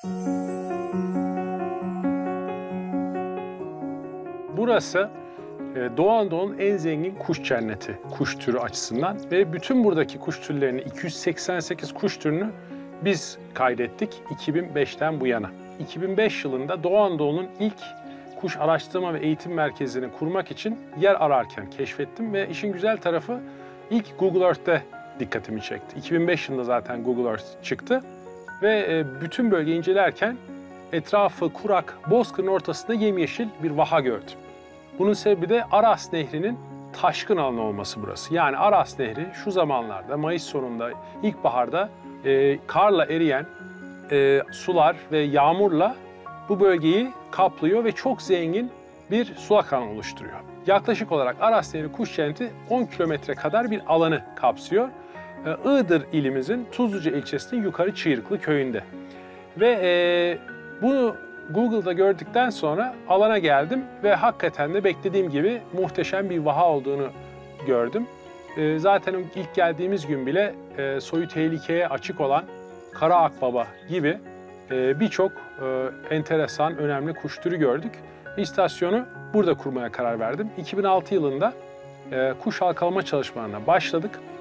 Burası Doğu Anadolu'nun en zengin kuş cenneti, kuş türü açısından ve bütün buradaki kuş türlerini, 288 kuş türünü biz kaydettik 2005'ten bu yana. 2005 yılında Doğu Anadolu'nun ilk kuş araştırma ve eğitim merkezini kurmak için yer ararken keşfettim ve işin güzel tarafı ilk Google Earth'te dikkatimi çekti. 2005 yılında zaten Google Earth çıktı ve bütün bölgeyi incelerken etrafı kurak, bozkırın ortasında yemyeşil bir vaha gördüm. Bunun sebebi de Aras Nehri'nin taşkın alanı olması burası. Yani Aras Nehri şu zamanlarda, Mayıs sonunda, ilkbaharda karla eriyen sular ve yağmurla bu bölgeyi kaplıyor ve çok zengin bir sulak alan oluşturuyor. Yaklaşık olarak Aras Nehri Kuş Cenneti 10 kilometre kadar bir alanı kapsıyor. Iğdır ilimizin Tuzluca ilçesinin Yukarı Çığırıklı köyünde. Ve bunu Google'da gördükten sonra alana geldim ve hakikaten de beklediğim gibi muhteşem bir vaha olduğunu gördüm. Zaten ilk geldiğimiz gün bile soyu tehlikeye açık olan kara akbaba gibi birçok enteresan, önemli kuş türü gördük. İstasyonu burada kurmaya karar verdim. 2006 yılında kuş halkalama çalışmalarına başladık.